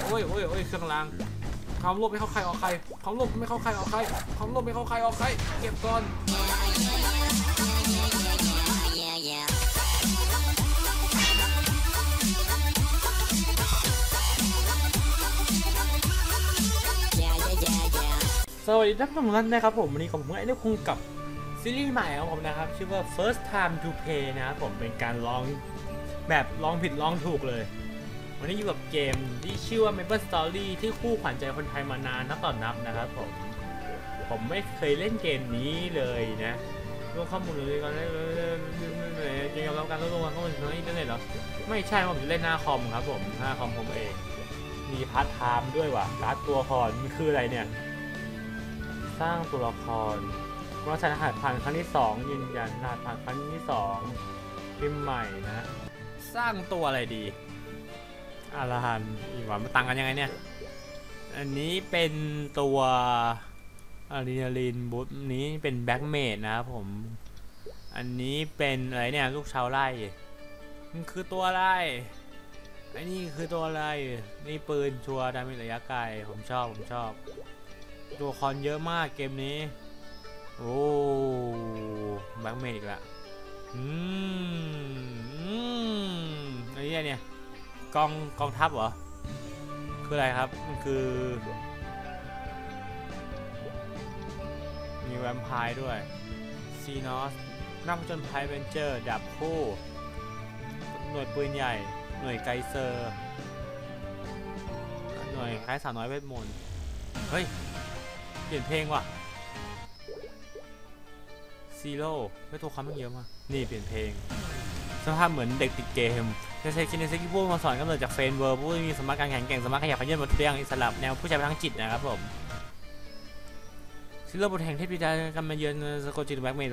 โอ้ยเครื่องรางความโลภไม่เข้าใครออกใครความโลภไม่เข้าใครออกใครความโลภไม่เข้าใครออกใครเก็บก่อนสวัสดีท่านผู้ชมทุกท่านนะครับผมวันนี้ผมไอ้นี่คงกับซีรีส์ใหม่ของผมนะครับชื่อว่า First Time to Play นะครับผมเป็นการลองแบบลองผิดลองถูกเลยวันนี้อยู่กับเกมที่ชื่อว่า Maple Story ที่คู่ขวัญใจคนไทยมานานนับต่อนับนะครับผมไม่เคยเล่นเกมนี้เลยนะดูข้อมูลเลยก่อนเลยเกมรับการลงข้อมูลทางอินเทอร์เน็ตเหรอไม่ใช่ผมจะเล่นหน้าคอมครับผมหน้าคอมผมเองมีพาร์ทไทม์ด้วยว่ะการ์ดตัวละครมันคืออะไรเนี่ยสร้างตัวละครว่าใช้รหัสผ่านครั้งที่2ยืนยันรหัสผ่านครั้งที่2พิมพ์ใหม่นะสร้างตัวอะไรดีอาราฮันอีกว่ามันต่างกันยังไงเนี่ยอันนี้เป็นตัวอะดรีนาลีนบูทนี้เป็นแบ็กเมดนะครับผมอันนี้เป็นอะไรเนี่ยลูกชาวไร่มันคือตัวอะไรอันนี้คือตัวอะไรนี่ปืนชัวร์ดาเมจระยะไกลผมชอบตัวคอนเยอะมากเกมนี้โอ้แบ็กเมดอีกละอะไรเนี่ยกองทัพเหรอคืออะไรครับมันคือมีแวมไพร์ด้วยซีนอสนักผจญภัยเวนเจอร์ดับคู่หน่วยปืนใหญ่หน่วยไกเซอร์หน่วยคล้ายสาวน้อยเวทมนต์เฮ้ยเปลี่ยนเพลงว่ะซีโร่ไม่ตัวคำมันเยอะมากนี่เปลี่ยนเพลงสภาพเหมือนเด็กติดเกมจะใช้คินเนซิกผู้มาสอนกำเนิดจากเฟรนเวิร์ผู้มีสมรรถการแข่งแกร่งสามารถขยับขยื่นบนเตียงอิสระแนวผู้ใช้พลังจิตนะครับผมซีโร่บทแห่งเทพธิดากำมาเยือนสโกจิตแบ็กเมด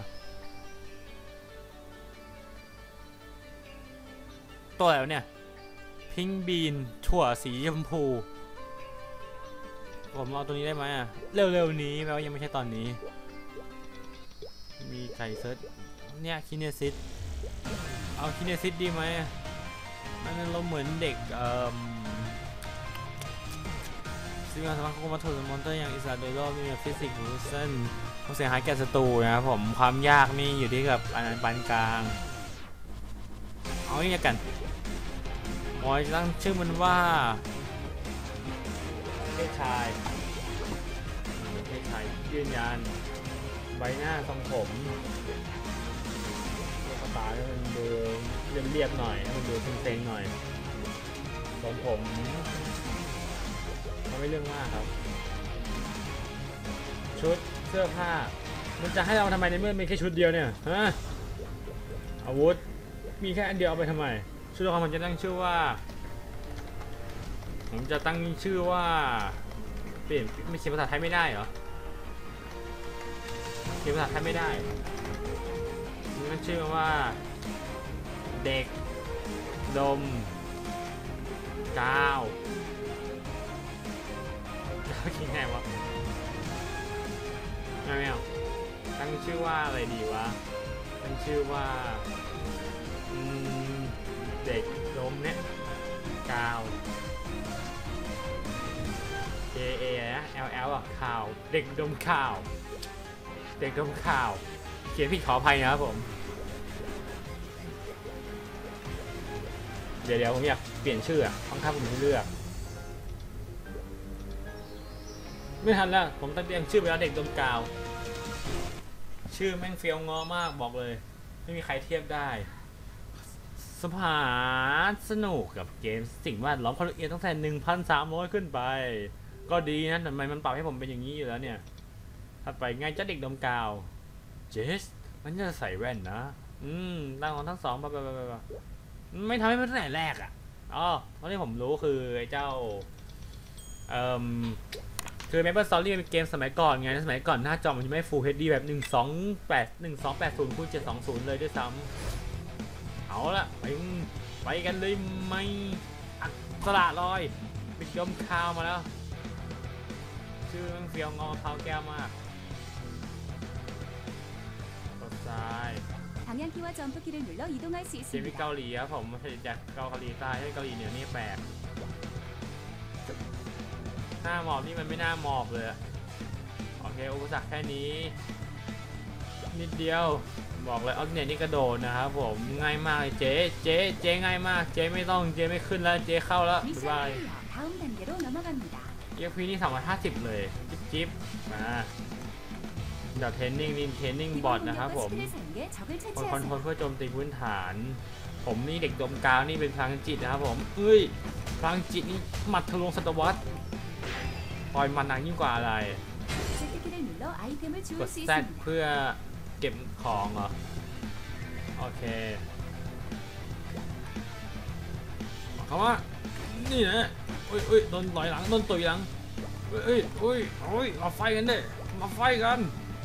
ตัวแล้วเนี่ยพิงบีนถั่วสีชมพูผมเอาตัวนี้ได้ไหมอ่ะเร็วๆนี้แปลว่ายังไม่ใช่ตอนนี้มีไก่เซิร์ชเนี่ยคินเนซิสเอาคินเนซิสดีไหมมันเราเหมือนเด็กซึ่งสามารถควบคุมวัตถุมอนเตอร์อย่างอิสระโดยรอบมีฟิสิกส์รูเซนต้องเสียหายแก่ศัตรูนะครับผมความยากนี่อยู่ที่กับอันปานกลางเอาอย่างนี้กันหมอจะตั้งชื่อมันว่าเพศชายยืนยันใบหน้าทรงผมลูกตาเนี่ยมันดูเรียบๆหน่อยมันดูเซ็งๆหน่อยทรงผมมันไม่เรื่องมากครับชุดเสื้อผ้ามันจะให้เราทำไมในเมื่อมีแค่ชุดเดียวเนี่ยฮะอาวุธมีแค่อันเดียวเอาไปทำไมชุดของผมจะตั้งชื่อว่าเปลี่ยนไม่เขียนภาษาไทยไม่ได้เหรอเขียนภาษาไทยไม่ได้มันชื่อว่าเด็กดมกาวคิดไงวะไม่เอาตั้งชื่อว่าอะไรดีวะตั้งชื่อว่าเด็กดมเนี่ยกาว JA นะ LL อ่ะข่าวเด็กดมข่าวเด็กดมข่าวเขียนผิดขออภัยนะครับผมเดี๋ยวผมอยากเปลี่ยนชื่อต้องทำผมให้เลือกไม่ทันแล้วผมตั้งเตรียมชื่อไปแล้วเด็กดมกาวชื่อแม่งเฟี้ยวง้อมากบอกเลยไม่มีใครเทียบได้สภาสนุกกับเกมสิ่งแวดล้อมความละเอียดตั้งแต่ 1,300 ขึ้นไปก็ดีนะทำไมมันปรับให้ผมเป็นอย่างนี้อยู่แล้วเนี่ยถัดไปไงเจ้าเด็กดมกาวเจสมันจะใส่แว่นนะตั้งของทั้งสองไม่ทำให้มันตั้งแต่แรกอ่ะอ๋อตอนที่ผมรู้คือไอ้เจ้าคือ Maple Story เป็นเกมสมัยก่อนไงสมัยก่อนหน้าจอมันจะไม่ Full HD แบบ 1280x720 เลยด้วยซ้ำเอาละไปกันเลยไหมสละลอยบิ๊กดมคาวมาแล้วชื่อมันเฟียวงอเท้าแก้วมากกดซ้าย 방향키와 점프키를 눌러 이동할 수 เกมที่ 있습니다. เกาหลีครับผมไม่ใช่จากเกาหลีใต้ให้เกาหลีเหนือนี่แปลกหน้าหมอบนี่มันไม่น่าหมอบเลยโอเคอุปสรรคแค่นี้นิดเดียวบอกเลยออฟเนี่ยนี่กระโดดนะครับผมง่ายมากเลยเจ๊ง่ายมากเจ๊ไม่ต้องเจ๊ไม่ขึ้นแล้วเจ๊เข้าแล้วบ๊ายบาย 미션 클리어. 다음 단계로 넘어갑니다. EXP นี่250เลยจิ๊บมาเดี๋ยวเทรนนิ่งบอท 기본 นะครับผม 공격과 스킬을 사용해 적을 คอนโทรล 처치하세요. เพื่อโจมตีพื้นฐาน ผมนี่เด็กดมกาวนี่เป็นพลังจิตนะครับผมพลังจิตนี่หมัดทะลวงศตวรรษปล่อยมันหนักยิ่งกว่าอะไร Z키를 눌러 아이템을 ก 주울 ด 수 แซด 있습니다. เพื่อเก็บของเหรอโอเคเขาว่านี่นะโดนต่อยหลังโดนต่อยหลังมาไฟกันเด้มาไฟกัน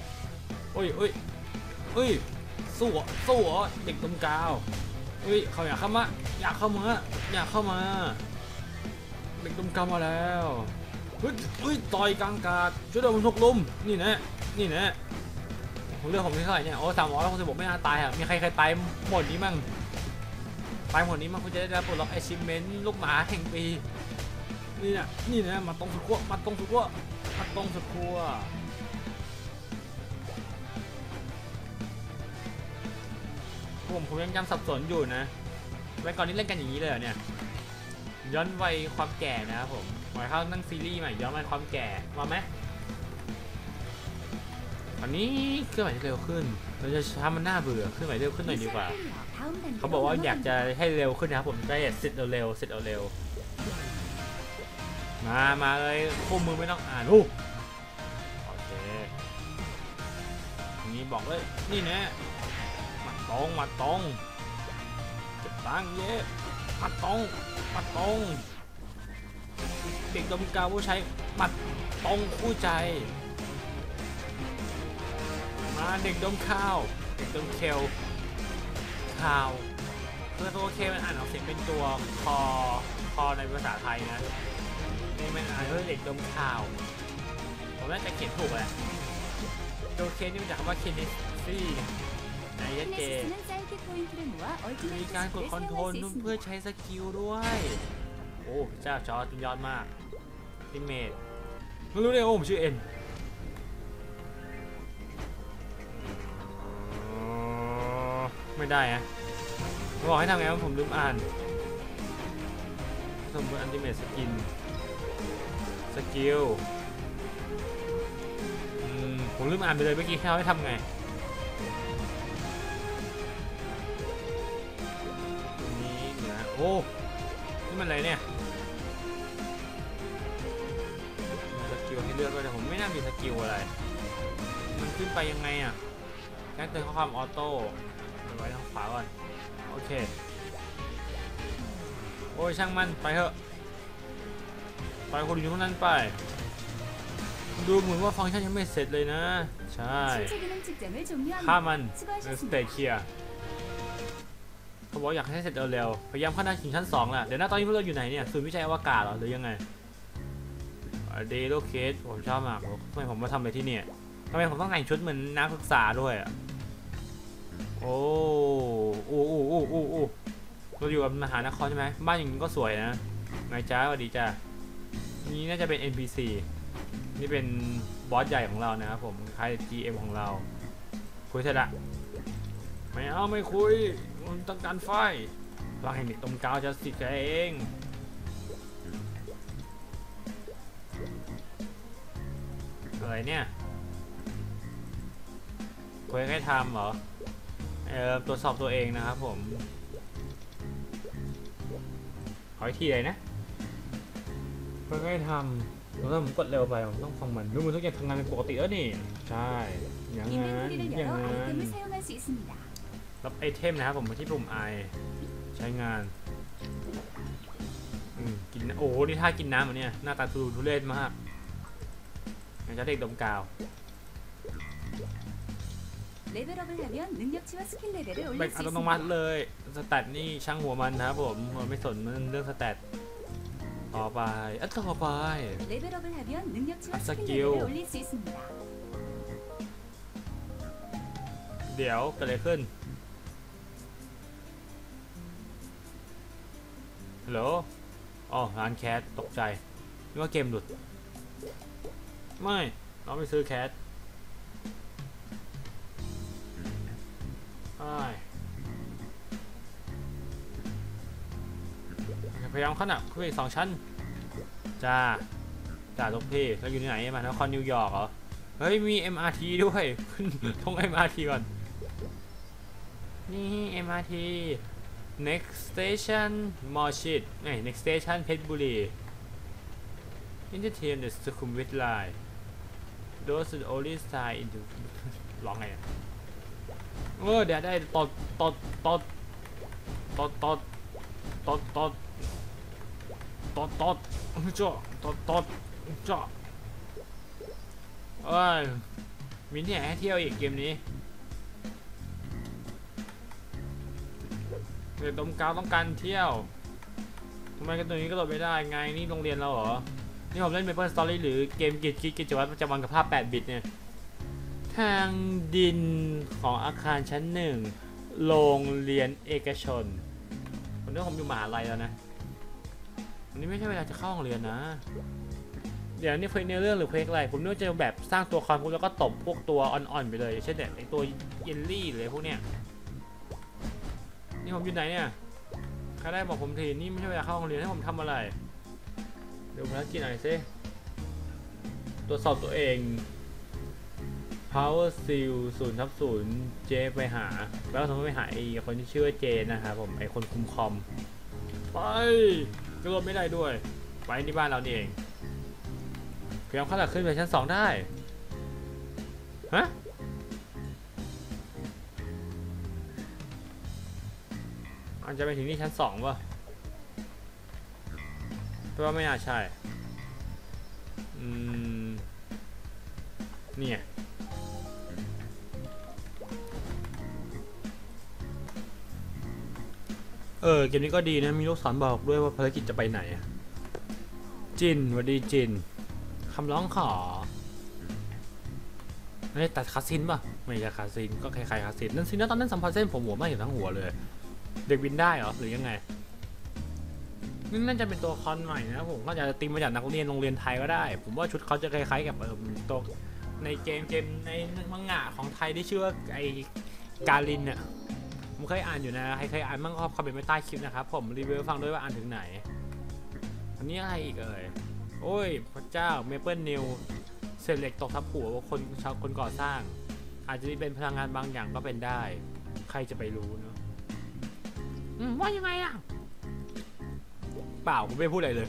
สู้เหรอเด็กดมกาวเขาอยากเข้ามาเด็กดมกาวมาแล้วต่อยกลางอากาศช่วยด้วยผมถูกลุมนี่นะผมเลือกผมที่เท่าไหร่เนี่ยโอ้366ไม่น่าตายอ่ะมีใครตายหมดนี้มั่งคุณจะได้รับปลดล็อก achievement ลูกหมาแห่งปีนี่นะมาตรงสุดขั้วผมยังจำสับสนอยู่นะไว้ก่อนนี้เล่นกันอย่างนี้เลยเหรอเนี่ยย้อนวัยความแก่นะครับผมหมายเข้านั่งซีรีส์ใหม่ย้อนวัยความแก่มาไหมอันนี้เคลื่อนไหวเร็วขึ้นเราจะทำมันน่าเบื่อเคลื่อนไหวเร็วขึ้นหน่อยดีกว่า 미션 클리어. 다음 เขา 단계로 บอกว่าอยากจะ 넘어갑니다. ให้เร็วขึ้นนะครับผมได้เสร็จเร็วมาเลยคู่มือไม่ต้องอ่านลูกโอเคทีนี้บอกเลยนี่นะมาตรงเก็บตังค์เย้มาตรงเด็กดมกาวผู้ใช้มัดตรงคู่ใจมาเด็กดมข้าวเด็กดมเคลข้าวเพื่อตัวเคมันอ่านออกเสียงเป็นตัวคอในภาษาไทยนะนี่มันอ่านว่าเด็กดมข้าวผมน่าจะเขียนถูกแหละตัวเคนี่มาจากคำว่าเคเนซี่ในยัดเจ 키네시스는 사이킥 포인트를 모아 มี 얼티메이트 การกด 스킬을 คอนโทรล 사용할 수 เพื่อ 있습니다. ใช้สกิลด้วยโอ้พระเจ้าจอร์จยอดมากทีเมทไม่รู้เลยว่าผมชื่อเอ็นไม่ได้อะบอกให้ทำไงว่าผมลืมอ่านสมมติอันติเมทสกิลผมลืมอ่านไปเลยเมื่อกี้เขาให้ทำไงตรงนี้นะโอ้นี่มันอะไรเนี่ยมีสกิลให้เลือกด้วยแต่ผมไม่น่ามีสกิลอะไรมันขึ้นไปยังไงอ่ะแจ้งเตือนข้อความออโต้ไว้ทางขวาก่อนโอเคโอ้ยช่างมันไปเถอะไปคนอยู่ตรงนั้นไปดูเหมือนว่าฟังก์ชันยังไม่เสร็จเลยนะใช่ 신체 기능 측정을 ฆ่า 종료합니다. มันสเตจเคลียร์เขาบอกอยากให้เสร็จเร็วๆพยายามเข้าได้ถึงชั้น2แหละเดี๋ยวนะตอนนี้พวกเราอยู่ไหนเนี่ยศูนย์วิจัยอวกาศเหรอหรือยังไงเดโลเคสผมชอบมากทำไมผมมาทำอะไรที่เนี่ยทำไมผมต้องแต่งชุดเหมือนนักศึกษาด้วยอ่ะโอ้เราอยู่กับมหานครใช่ไหมบ้านอย่างนี้ก็สวยนะไงจ้าสวัสดีจ้านี่น่าจะเป็น NPC นี่เป็นบอสใหญ่ของเรานะครับผมคล้าย GM ของเราคุยเสร็จละไม่คุยต้องการไฟวางแห่งเด็กตรงกาวจะสิทธิ์เองอะไรเนี่ยคุยให้ทำเหรอตรวจสอบตัวเองนะครับผมขออีกทีเลยนะคุยให้ทำแล้วผมกดเร็วไปผมต้องฟังมันดูมันทุกอย่างทำงานเป็นปกติแล้วนี่ใช่อย่างนั้น 인벤토리를 열어 아이템을 사용할 수 있습니다. รับไอเทมนะครับผมมาที่ปุ่ม I ใช้งานกินโอ้นี่ท่ากินน้ำเหรอเนี่ยหน้าตาทุเรศมากอย่างเจ้าเด็กดมกาว 레벨업을 하면 능력치와 스킬 레벨을 แบ่ง 올릴 อั 수 ตโนมัติ 있습니다. เลยสแตทนี่ช่างหัวมันนะครับผมมันไม่สนเรื่องสแตทต่อไป 레벨업을 하면 능력치와 아싸, 스킬 끼요. 레벨을 올릴 수 있습니다. เดี๋ยวเกิดอะไรขึ้นฮัลโหลอ๋อร้านแคสตกใจนึกว่าเกมหลุดไม่เราไปซื้อแคทพยายามขนาดขึ้นอีก2 ชั้นจ้าลูกพี่เราอยู่ที่ไหนมานครนิวยอร์กเหรอเฮ้ยมี MRT ด้วยขึ้นตรง MRT ก่อนนี่ MRT next station มอชิดnext station เพชรบุรี Interchange the สุขุมวิท line those the only sign into ร้องไงเดี๋ยวได้ตดจ่อมีที่ไหนให้เที่ยวอีกเกมนี้เด็กดมกาวต้องการเที่ยวทำไมกันตัวนี้ก็โหลดไม่ได้ไงนี่โรงเรียนเราเหรอนี่ผมเล่น Maple Story หรือเกมกิจวัตรประจำวันกับภาพ8 บิตเนี่ยทางดินของอาคารชั้น 1โรงเรียนเอกชนวันนี้ผมอยู่มหาลัยแล้วนะวันนี้ไม่ใช่เวลาจะเข้าโรงเรียนนะเดี๋ยวนี่เพลงในเรื่องหรือเพลงอะไรผมนึกว่าจะแบบสร้างตัวคอนปุ๊บแล้วก็ตบพวกตัวอ่อนๆไปเลยเช่นแบบไอตัวเยลลี่หรือพวกเนี้ยนี่ผมอยู่ไหนเนี่ยใครได้บอกผมทีนี่ไม่ใช่เวลาเข้าโรงเรียนให้ผมทำอะไรเดี๋ยวภารกิจหน่อยสิตรวจสอบตัวเอง Power Seal 0/0 เจไปหาแล้วทำไมไปหาไอ้คนที่ชื่อว่าเจนะครับผมไอ้คนคุมคอมไปกระโดดไม่ได้ด้วยไปที่บ้านเรานี่เองพยายามขนาดขึ้นไปชั้น 2ได้ฮะอาจจะไปถึงที่ชั้น 2ป่ะแต่ว่าไม่น่าใช่เนี่ยเกมนี้ก็ดีนะมีลูกศรบอกด้วยว่าภารกิจจะไปไหนจินสวัสดีจินคำร้องขอไม่ได้ตัดคาซินป่ะไม่ใช่คาซินก็คล้ายๆคาซินนั่นสินะตอนนั้นสัมผัสเส้นผมหัวไม่เห็นทั้งหัวเลยเด็กบินได้เหรอหรือยังไงนี่น่าจะเป็นตัวคอนใหม่นะผมก็จะตีมาจากนักเรียนโรงเรียนไทยก็ได้ผมว่าชุดเขาจะคล้ายๆกับตัวในเกมในมังงะของไทยที่ชื่อว่าไอกาลินเนี่ยผมเคยอ่านอยู่นะใครเคยอ่านมั่งก็คอมเมนต์ไว้ใต้คลิปนะครับผมรีวิวฟังด้วยว่าอ่านถึงไหนอันนี้อะไรอีกโอ้ยพระเจ้าเมเปิลนิวเศษเหล็กตกทับหัวคนก่อสร้างอาจจะเป็นพลังงานบางอย่างก็เป็นได้ใครจะไปรู้เนาะว่ายังไงอะเปล่าผมไม่พูดอะไรเลย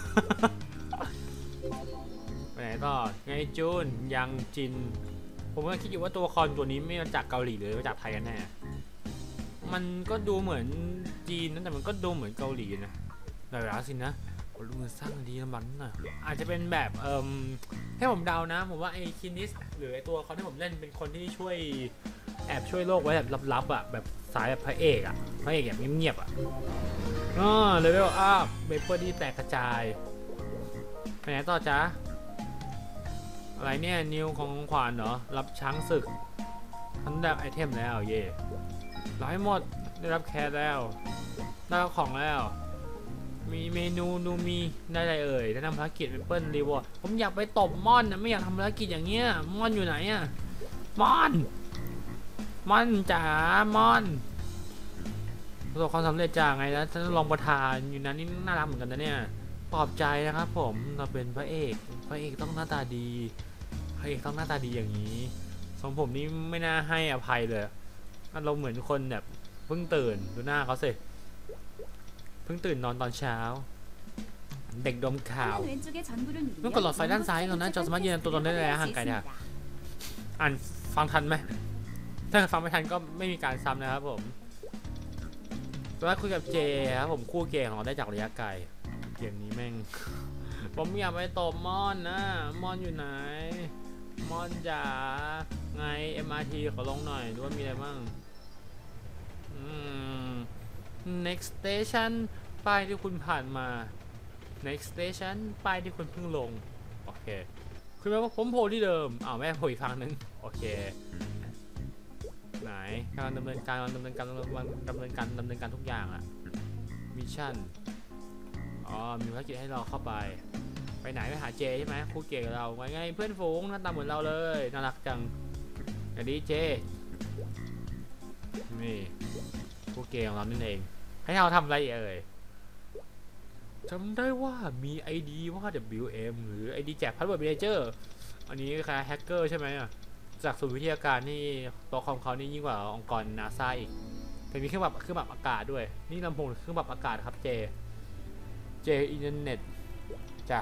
ไปไหนต่อไงจูนยังจินผมก็คิดอยู่ว่าตัวคอนตัวนี้ไม่มาจากเกาหลีหรือมาจากไทยกันแน่มันก็ดูเหมือนจีนนะแต่มันก็ดูเหมือนเกาหลีนะแต่ละสินะดูมันสร้างดีลำบากหน่อยอาจจะเป็นแบบให้ผมเดานะผมว่าไอ้คินิสหรือไอ้ตัวคอนที่ผมเล่นเป็นคนที่ช่วยแอบช่วยโลกไว้แบบลับๆอ่ะแบบสายแบบพระเอกแบบเงียบๆอ่ะเลเวลอัพเบเปอร์ที่แตกกระจายไปไหนต่อจ๊ะอะไรเนี่ยนิวของขวานเหรอรับช้างศึกทันได้ไอเทมแล้วเย่ร้อยหมดได้รับแคสแล้วได้ของแล้วมีเมนูมีได้อะไรได้ทำภารกิจเปิ้ลรีวอร์ดผมอยากไปตบม่อนนะไม่อยากทำภารกิจอย่างเงี้ยม่อนอยู่ไหนอะม่อนจ๋าม่อนประสบความสำเร็จจากไงแล้วฉันลองประทานอยู่นั้นนี่น่ารักเหมือนกันนะเนี่ยปลอบใจนะครับผมเราเป็นพระเอกต้องหน้าตาดีพระเอกต้องหน้าตาดีอย่างนี้สมผมนี่ไม่น่าให้อภัยเลยเราเหมือนคนแบบเพิ่งตื่นดูหน้าเขาสิเพิ่งตื่นนอนตอนเช้าเด็กดมข่าวเมื่อกดหลอดไฟด้านซ้ายตรงนั้นจอสามารถยืนตัวตนได้เลยห่างไกลเนี่ยอ่านฟังทันไหมถ้าฟังไม่ทันก็ไม่มีการซ้ำนะครับผมตอนแรกคุยกับเจครับผมคู่เกย์ของเราได้จากระยะไกลเกมนี้แม่งผมอยากไปตบม่อนนะม่อนอยู่ไหนม่อนจ๋าไง MRT ขอลงหน่อยดูว่ามีอะไรบ้างnext station ป้ายที่คุณผ่านมา next station ป้ายที่คุณเพิ่งลงโอเคคือแม้ว่าผมโผล่ที่เดิมแม่โผล่อีกฝั่งนึงโอเคไหนการดำเนินการทุกอย่างอะมิชชั่นมีภารกิจให้เราเข้าไปไปไหนไปหาเจใช่ไหมคู่เก่งเราไงไงเพื่อนฝูงหน้าตาเหมือนเราเลยน่ารักจังอันนี้เจนี่คู่เก่งของเรานั่นเองให้เราทำอะไรเอ่ยจำได้ว่ามี ID ว่า WM หรือ ID แจกพาสเวิร์ดเมเนเจอร์อันนี้คล้ายแฮกเกอร์ใช่ไหมอ่ะจากศูนย์วิทยาการนี่ตัวคอมเขานี่ยิ่งกว่าองค์กรนาซาอีกแต่มีเครื่องปรับอากาศด้วยนี่ลำโพงเครื่องปรับอากาศครับเจอินเทอร์เน็ตจ้ะ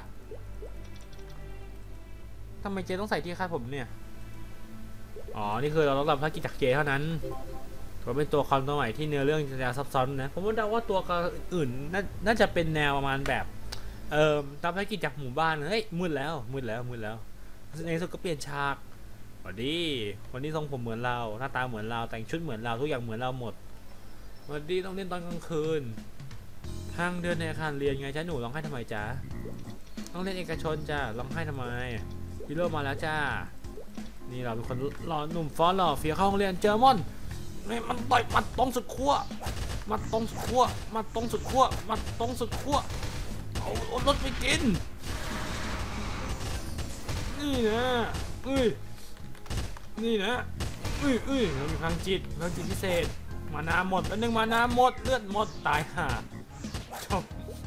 ทำไมเจต้องใส่ที่คาดผมเนี่ยอ๋อนี่คือเราต้องรับภารกิจจากเจเท่านั้นก็เป็นตัวคอมตัวใหม่ที่เนื้อเรื่องจะซับซ้อนนะผมว่าเดาว่าตัวอื่นน่าจะเป็นแนวประมาณแบบรับภารกิจจากหมู่บ้านเฮ้ยมืดแล้วในสุดก็เปลี่ยนฉากสวัสดีคนที่ทรงผมเหมือนเราหน้าตาเหมือนเราแต่งชุดเหมือนเราทุกอย่างเหมือนเราหมดสวัสดีต้องเล่นตอนกลางคืนทางเดินในอาคารเรียนไงจ้าหนูร้องไห้ทำไมจ้าต้องเล่นเอกชนจ้าร้องไห้ทำไมฮีโร่มาแล้วจ้านี่เราเป็นคนหล่อหนุ่มฟ้อนหล่อเฟี้ยวเข้าห้องเรียนเจอมอนนี่มันต่อยมัดตรงสุดขั้วมัดตรงสุดขั้วมัดตรงสุดขั้วมัดตรงสุดขั้วเอารถไปกินนี่นะนี่นะเรามีพลังจิตพิเศษมานาหมดแล้วนึงมานาหมดเลือดหมดตายห่าจบ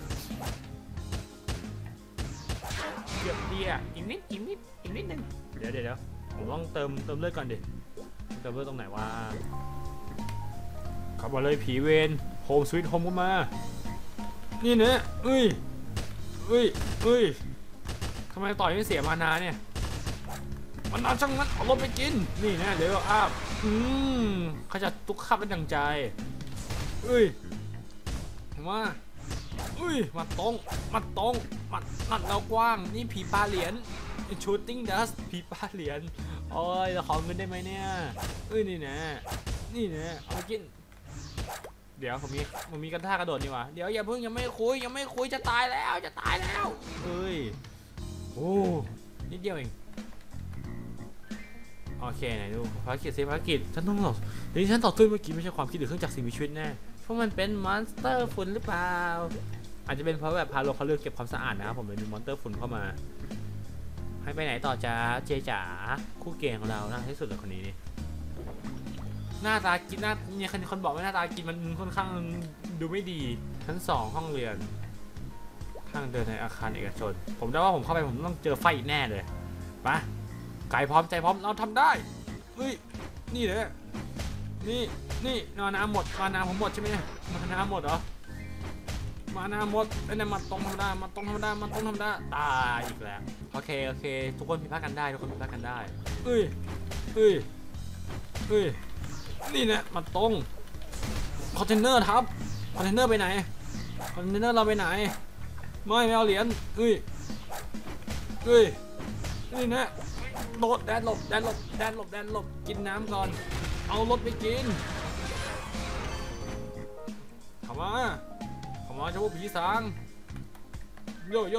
เกือบดีอ่ะอีกนิดนึงเดี๋ยวผมต้องเติมเลือดก่อนดิเติมเลือดตรงไหนวะขับมาเลยผีเวนโฮมสวีทโฮมก็มานี่นะทำไมต่อยไม่เสียมานาเนี่ยมันนานช่างนั้นเอารถไปกินนี่นะเดี๋ยวอ้าเขาจะตุกขับเป็นดังใจมามาตรงนัดเรากว้างนี่ผีปลาเหรียญชูตติ้งดัสผีปลาเหรียญโอ้ยเราขอเงินได้ไหมเนี่ยนี่นะเอาไปกินเดี๋ยวผมมีกระท่ากระโดดนี่วะเดี๋ยวอย่าเพิ่งยังไม่คุยจะตายแล้วโอ้นิดเดียวเองโอเคไหนดูภารกิจฉันต้องหลอกนี่ฉันต่อสู้เมื่อกี้ไม่ใช่ความคิดหรือเครื่องจักรสิ่งมีชีวิตแน่เพราะมันเป็นมอนสเตอร์ฝุ่นหรือเปล่าอาจจะเป็นเพราะแบบพาโลเขาเลือกเก็บความสะอาดนะครับผมเลยมีมอนสเตอร์ฝุ่นเข้ามาให้ไปไหนต่อจ้าเจจ๋าคู่เก่งของเราน่าที่สุดเลยคนนี้นี่หน้าตากินเนี่ยคนบอกว่าหน้าตากินมันค่อนข้างดูไม่ดีชั้น2ห้องเรียนทางเดินในอาคารเอกชนผมได้ว่าผมเข้าไปผมต้องเจอไฟแน่เลยไปกายพร้อมใจพร้อมเราทำได้นี่เลยนี่มานาหมดมานาผมหมดใช่ไหมมานาหมดเหรอมานาหมดไอ้นี่มาตรงธรรมดาตายอีกแล้วโอเคทุกคนผิดพลาดกันได้นี่นะมาตรงคอนเทนเนอร์ครับคอนเทนเนอร์ไปไหนคอนเทนเนอร์เราไปไหนไม่เอาเหรียญนี่นะโดดแดนหลบกินน้ำก่อนเอารถไปกินเข้ามาเจ้าผีสางโย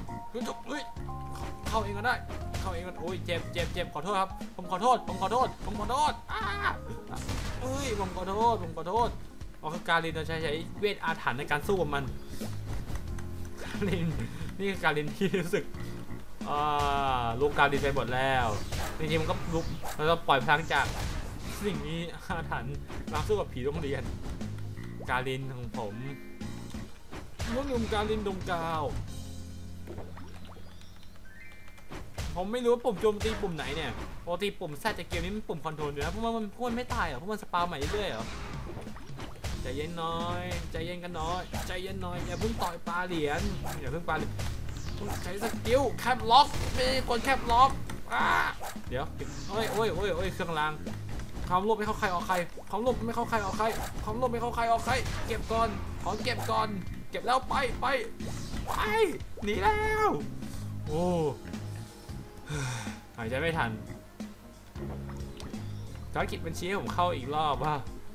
เข้าเองก็ได้โอ้ยเจ็บขอโทษครับผมขอโทษผมขอโทษผมขอโทษอ๋อคือการินเราใช้เวทอาถรรพ์ในการสู้กับมันการินนี่คือการินที่รู้สึกลูกการินไปหมดแล้วจริงๆมันก็ลุกแล้วก็ปล่อยพลังจากสิ่งนี้อาถรรพ์มาสู้กับผีโรงเรียนการินของผมนุ่มการินดงกาวผมไม่รู้ว่าปุ่มโจมตีปุ่มไหนเนี่ยปกติปุ่มแซดจากเกมนี้มันปุ่มคอนโทรลอยู่นะเพราะมันไม่ตายเหรอเพราะมันสปาใหม่เรื่อยๆเหรอใจเย็นกันน้อยอย่าเพิ่งต่อยปลาเหรียญต้องใช้สกิลแคปล็อกไม่กดแคปล็อกเดี๋ยวโอ้ยเครื่องรางความโลภไม่เข้าใครออกใครความโลภไม่เข้าใครออกใครเก็บก่อนของเก็บก่อนเก็บแล้วไปหนีแล้วโอ้หายใจไม่ทันภารกิจบัญชีให้ผมเข้าอีกรอบว่า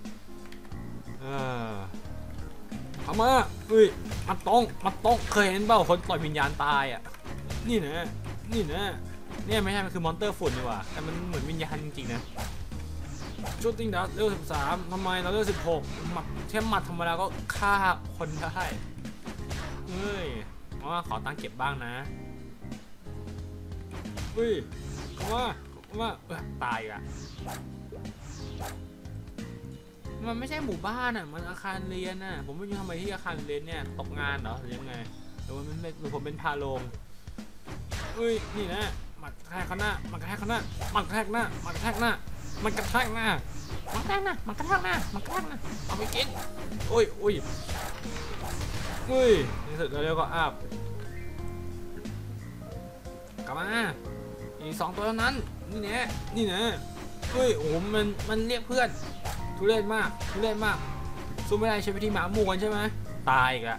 เข้ามามาตรงเคยเห็นเปล่าคนต่อยวิญญาณตายอ่ะนี่นะเนี่ยไม่ใช่มันคือมอนเตอร์ฝุ่นดีกว่าแต่มันเหมือนวิญญาณจริงๆนะชูตติ้งดัสเลเวล13ทำไมเราเลเวล16แค่หมัดธรรมดาก็ฆ่าคนได้ขอตังค์เก็บบ้างนะอุ้ยมาตายอ่ะมันไม่ใช่หมู่บ้านอ่ะมันอาคารเรียนอ่ะผมไม่รู้ทำไมที่อาคารเรียนเนี่ยตกงานเหรอหรือยังไงหรือว่ามันเป็นหรือผมเป็นพาโรงอุ้ยนี่นะมันกระแทกหน้ามันกระแทกหน้ามันกระแทกหน้ามันกระแทกหน้ามันกระแทกหน้ามันกระแทกหน้ามันกระแทกหน้ามันกระแทกหน้าเอาไปกินอุ้ยนี่สุดแล้วก็อาบกลับมาอีก2ตัวเท่านั้นนี่นะโอ้โหมันเรียกเพื่อนทุเรศมากสู้ไม่ได้ใช้วิธีหมาหมู่กันใช่ไหมตายอีกละ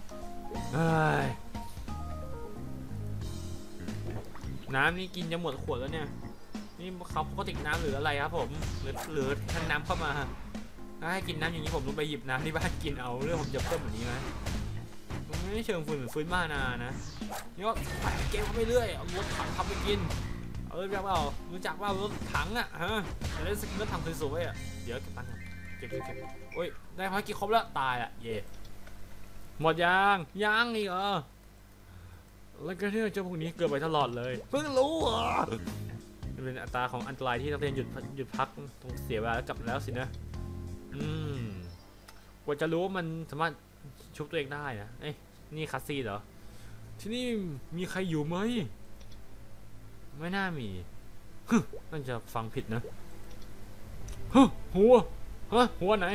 น้ำนี่กินจะหมดขวดแล้วเนี่ยนี่เขาปกติน้ำหรืออะไรครับผมหรือท่านน้ำเข้ามาถ้าให้กินน้ำอย่างนี้ผมต้องไปหยิบน้ำที่บ้านกินเอาเรื่องผมจะเพิ่มแบบนี้ไหมมันไม่เชิงฝืนเหมือนฟื้นมานานะนี่ก็ไปเกมเข้าไปเรื่อยเอารถถังทำไปกินรู้จักเปล่ารถถังอ่ะฮะจะได้สกินรถถังสวยๆอ่ะเดี๋ยวเก็บตังค์เก็บโอ้ยได้ภารกิจครบแล้วตายอ่ะเย่หมดยังอีกเหรอแล้วก็ที่เจ้าพวกนี้เกิดไปตลอดเลยเพิ่งรู้อ่ะเป็นอัตราของอันตรายที่นักเรียนหยุดพักต้องเสียเวลากลับแล้วสินะกว่าจะรู้ว่ามันสามารถชุบตัวเองได้นะเอ้ยนี่คัสซี่เหรอที่นี่มีใครอยู่ไหมไม่น่ามีน่าจะฟังผิดนะหัวไหน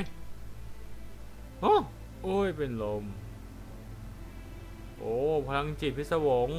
โอ้ยเป็นลมโอ้พลังจิตพิศวง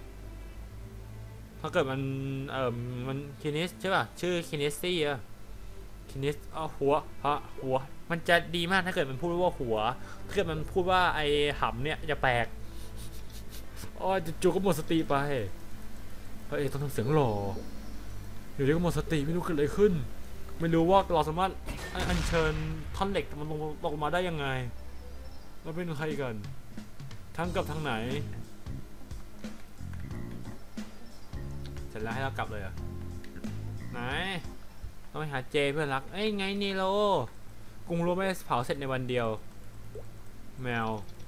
ถ้าเกิดมันคินิสใช่ป่ะชื่อคินิสซี่อะคินิสหัวมันจะดีมากถ้าเกิดมันพูดว่าหัวถ้าเกิดมันพูดว่าไอหำเนี่ยจะแปลกจู่ก็หมดสติไปพระเอกต้องทำเสียงหล่ออยู่ดีก็หมดสติไม่รู้เกิดอะไรขึ้นไม่รู้ว่าเราสามารถอัญเชิญท่อนเหล็กมันลงมาได้ยังไงเราเป็นใครกันทั้งกับทางไหนเสร็จแล้วให้เรากลับเลยอะไหนต้องไปหาเจเพื่อนรักไงนี่โลกรุงรู้ไม่ได้เผาเสร็จในวันเดียวแมว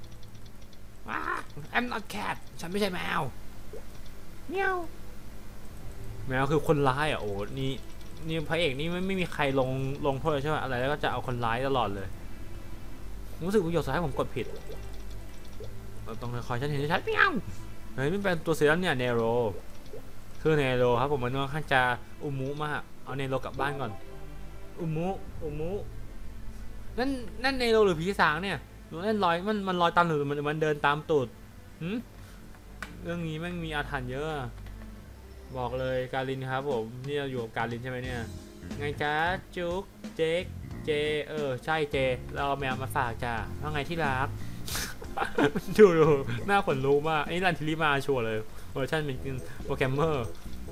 I'm not cat ฉันไม่ใช่แมวเมียวแมวคือคนร้ายอ่ะโอ้นี่พระเอกนี่ไม่มีใครลงโทษใช่ไหมอะไรแล้วก็จะเอาคนร้ายตลอดเลยรู้สึกว่าหยดสุดท้ายผมกดผิดเราต้องคอยฉันเห็นชัดเมียวเฮ้ยไม่เป็นตัวเสือเนี่ยเนโรคือเนโรครับผมมันค่อนข้างจะอุมุมากเอาเนโรกลับบ้านก่อนอุมุนั่นเนโรหรือผีสางเนี่ยนั่นลอยมันลอยตามหรือมันเดินตามตูดเรื่องนี้แม่งมีอาถรรพ์เยอะบอกเลยการินครับผมนี่เราอยู่กับการินใช่ไหมเนี่ยไงจ้าจุ๊กเจ๊กเจใช่เจเราเอาแมวมาฝากจ้าว่าไงที่รัก ดูหน้าขนลุกมากไอ้รันทิลิมาชัวร์เลยเวอร์ชันเป็นโปรแกรมเมอร์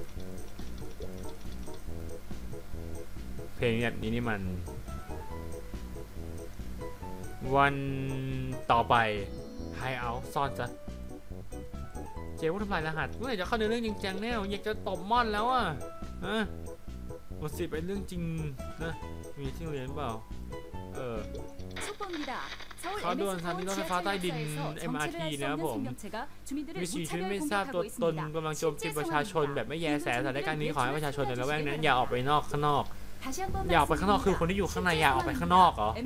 เพลงแบบนี้นี่มันวันต่อไปไฮเอาซ่อนจะเจ๊ว่าทำลายรหัสเมื่อไหร่จะเข้าในเรื่องจริงจังแน่อยากจะตบม่อนแล้วอ่ะหมดสิเป็นเรื่องจริงนะมีที่เรียนเปล่าเขาโดนสถานีรถไฟฟ้าใต้ดิน MRT นะครับผมมีชีวิตไม่ทราบตัวตนกำลังโจมตีประชาชนแบบไม่แยแสสถานการณ์นี้ขอให้ประชาชนในละแวกนั้นอย่าออกไปข้างนอกอยากออกไปข้างนอกคือคนที่อยู่ข้างในอยากออกไปข้างนอกเหรอ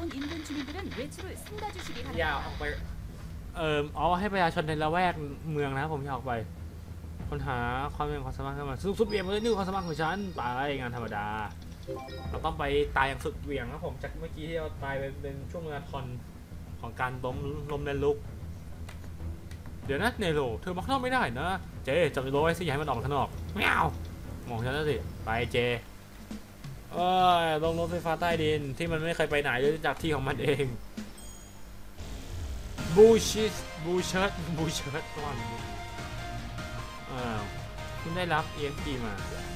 อยากออกไปให้ประชาชนในละแวกเมืองนะผมอยากออกไปค้นหาความเป็นความสามารถขึ้นมาซุปเบียร์มันนี่ความสามารถของฉันไปงานธรรมดาเราต้องไปตายอย่างสุดเหวี่ยงนะผมจากเมื่อกี้ที่เราตายเป็นช่วงมาราธอนของการล้มในลุกเดี๋ยวนะเนโรเธอมาข้างนอกไม่ได้นะเจจับโรไว้สิอย่าให้มันออกข้างนอกไม่เอามองฉันแล้วสิไปเจลงรถไฟฟ้าใต้ดินที่มันไม่เคยไปไหนเลยจากที่ของมันเองบูเชิร์ตก่อนคุณได้รับ EMP มา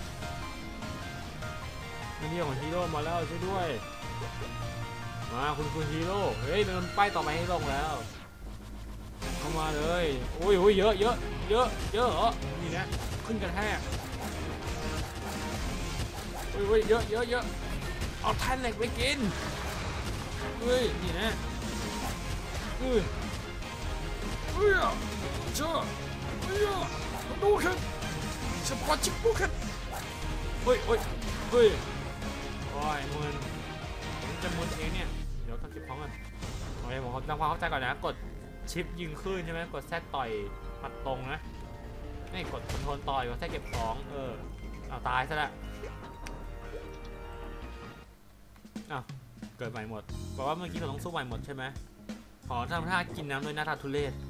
มีเรื่องของฮีโร่มาแล้วช่วยด้วยมาคุณฮีโร่เฮ้ยเดินป้ายต่อไปให้ลงแล้วเข้ามาเลยโอ้ยเยอะเหรอนี่นะขึ้นกันแท้เฮ้ยเยอะเอาแท่นเหล็กไปกินเฮ้ยนี่นะเจ้าดูขึ้นเฉพาะชิปปุ๊กครับเฮ้ยโอ้ยเฮ้ยโอ้ยมึนผมจะมึนเองเนี่ยเดี๋ยวต้องเก็บของกันโอเคผมทำความเข้าใจก่อนนะกดชิปยิงขึ้นใช่ไหมกดแซดต่อยปัดตรงนะนี่กดคอนโทรลต่อยกดแซดเก็บของเอาตายซะละอ้าวเกิดใหม่หมดบอกว่าเมื่อกี้เราต้องสู้ใหม่หมดใช่ไหมขอทำท่ากินน้ำโดยหน้าตาทุเรศ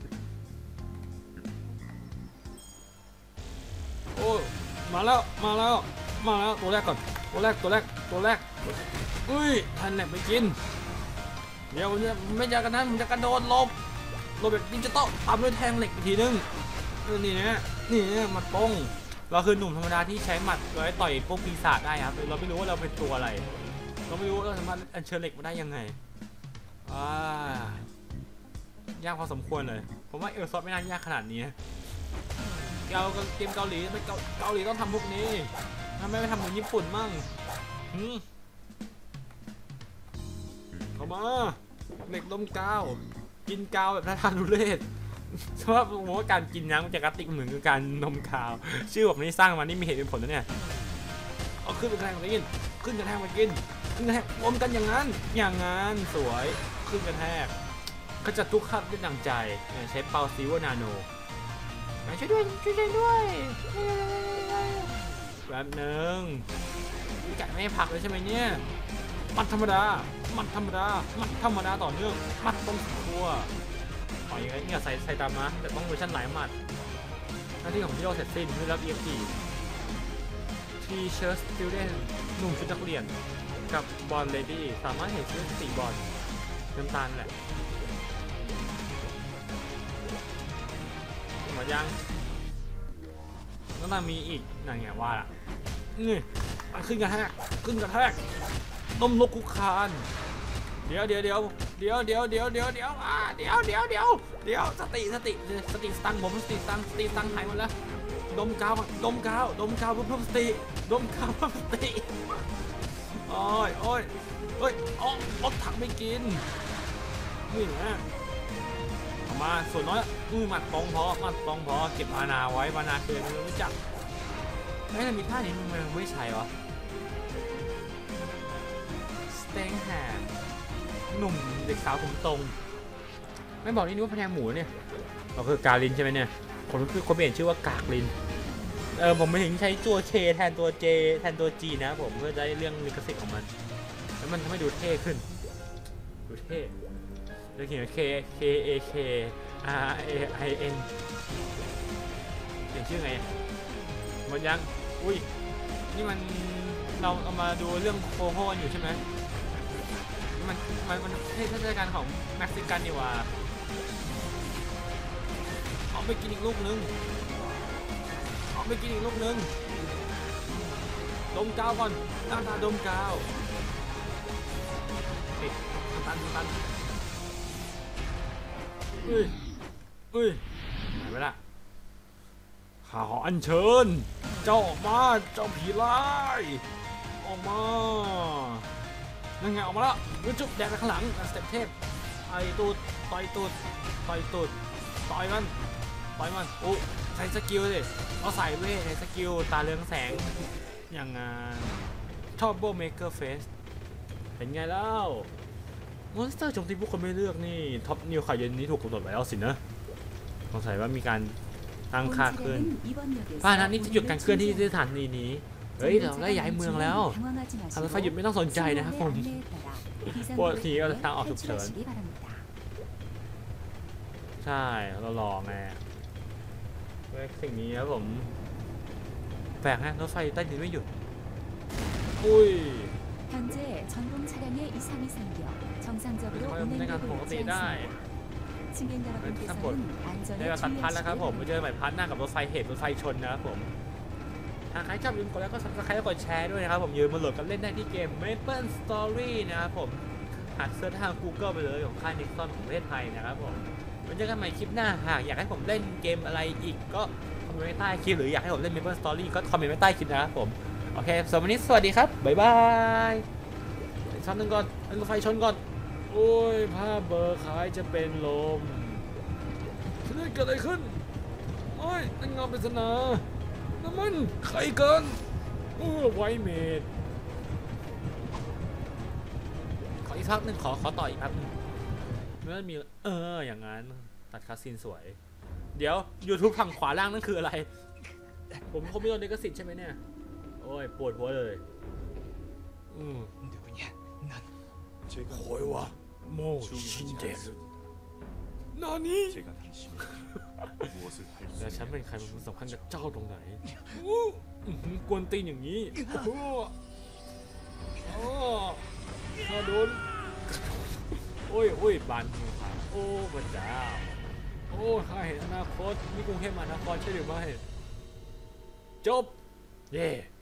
โอ้มาแล้วตัวแรกก่อนตัวแรกอุ้ยทันแหนบไปกินเดี๋ยวผมจะไม่อยากกันนั้นผมจะกระโดดหลบแบบดิจิตอลตามด้วยแทงเหล็กอีกทีนึงนี่หมัดตรงเราคือหนุ่มธรรมดาที่ใช้หมัดไว้ต่อยพวกปีศาจได้ครับเราไม่รู้ว่าเราเป็นตัวอะไรเราไม่รู้ว่าเราสามารถอัญเชิญเหล็กมาได้ยังไงยากพอสมควรเลยผมว่าเอลซอสไม่น่ายากขนาดนี้เกมเกาหลีไม่เกาหลีต้องทำพวกนี้ทำไมไม่ทำเหมือนญี่ปุ่นมั่งเข้ามาเหล็กดมกาวกินกาวแบบท่าทางทุเรศเพราะว่าการกินน้ำจากกระติกเหมือนกับการนมกาวชื่อแบบนี้สร้างมานี่มีเหตุเป็นผลนะเนี่ยเอาขึ้นไปแทงมากินขึ้นกระแทกมากินขึ้นกระแทกรวมกันอย่างนั้นสวยขึ้นกระแทกขจัดทุกขับด้วยดังใจใช้เปาซิวนาโนช่วยด้วยแบบหนึ่งไก่ไม่ให้ผักเลยใช่ไหมเนี่ยมันธรรมดาต่อเนื่องมัดต้องทั่วอย่างเงี้ยใส่ตามมาแต่ต้องเวอร์ชันหลายมัดหน้าที่ของพี่โรเสร็จสิ้นได้รับ EFT T-shirt student หนุ่มชุดนักเรียนกับบอลเลดี้สามารถเห็นชื่อสีบอลน้ำตาลแหละหมดยังน้ำตาลมีอีกนั่นไงว่าล่ะนี่ขึ้นกระแทกต้มนกคุกคานเดี๋ยวสติสตังผมสติตังหายหมดแล้วดมกาวเพิ่มสติโอ้ยรถถังไม่กินนี่นะออกมาส่วนน้อยหมัดตรงพอเก็บมานาไว้มานาเกินไม่รู้จักไม่ได้มีท่านี้มันไม่ใช่หรอสเต็งแฮมหนุ่มเด็กสาวผมตรงไม่บอกนี่นึกว่าพะแนงหมูเนี่ยเราคือกาลินใช่ไหมเนี่ยคนเปลี่ยนชื่อว่ากากลินผมไม่ถึงใช้ตัวเคแทนตัวเจแทนตัวจีนะผมเพื่อได้เรื่องลิขสิทธิ์ของมันแล้วมันทำให้ดูเท่ขึ้นดูเท่แล้วเขียนK A K R A I N เขียนชื่อไงมันยังอุ้ยนี่มันเราเอามาดูเรื่องโคโฮอยู่ใช่ไหมมันเทศกาลของเม็กซิกันนี่ว่าเอาไปกินอีกลูกนึงดมกาวก่อนหน้าตาดมกาวติดตันหายไปละข้าขออัญเชิญเจ้าออกมาเจ้าผีร้ายออกมานั่นไงออกมาแล้วจุ๊บแดกไปข้างหลังสเต็ปเทพต่อยมันโอ้ใช้สกิลสิเอาใส่เว้ยสกิลตาเรืองแสงอย่างชอบโบเมเกอร์เฟสเป็นไงแล้วมอนสเตอร์โจมตีผู้คนไม่เลือกนี่ท็อปนิวข่าวเย็นนี้ถูกกำหนดไว้แล้วสินะสงสัยว่ามีการตั้งค่าขึ้นป้านะนี่จะหยุดการเคลื่อนที่ที่สถานีนี้เฮ้ยเราได้ย้ายเมืองแล้วทางรถไฟหยุดไม่ต้องสนใจนะครับผมปวดทีก็ทางออกฉุกเฉินใช่เรารอไงสิ่งนี้ครับผมแปลกฮะรถไฟใต้ดินไม่หยุดอุ้ย 현재 전동 차량에 이상이 생겨 정상적으로 운행되고 있지 않습니다. 승객 여러분께서는 안전에 ได้ตัดพันแล้วครับผมมาเจอใหม่พันหน้ากับรถไฟเหตุรถไฟชนนะครับผมหากใครชอบลืมกดไลค์ก็ซับสไครต์แล้วกดแชร์ด้วยนะครับผมยืมมาโหลดกันเล่นได้ที่เกม Maple Story นะครับผมหากเซิร์ชทาง Google ไปเลยของค่าย Nixon ของประเทศไทยนะครับผมไว้เจอกันใหม่คลิปหน้าหากอยากให้ผมเล่นเกมอะไรอีกก็คอมเมนต์ไว้ใต้คลิปหรืออยากให้ผมเล่น Maple Story ก็คอมเมนต์ไว้ใต้คลิปนะครับผมโอเคสำหรับวันนี้สวัสดีครับบ๊ายบายชั้นหนึ่งก่อนรถไฟชนก่อนโอ้ยภาพเบอร์ขายจะเป็นลมเกิดอะไรขึ้นโอ้ยนั่นเงาปริศนาน้ำมันใครกันไวเมดขออีกพักหนึ่งขอต่ออีกแป๊บนึงเมื่อมีอย่างนั้นตัดคาซีนสวยเดี๋ยว YouTube ฝั่งขวาล่างนั่นคืออะไรผมไม่โดนลิขสิทธิ์ใช่ไหมเนี่ยโอ้ยปวดหัวเลยโอ้ยวะโมชินเดสนานี่แล้วฉันเป็นใครมันสำคัญกับเจ้าตรงไหนกวนตีนอย่างนี้ถ้าโดนโอ้ยบานมือขาโอ้พระเจ้าโอ้ข้าเห็นอนาคตนี่กรุงเทพมหานครใช่หรือไม่จบเย่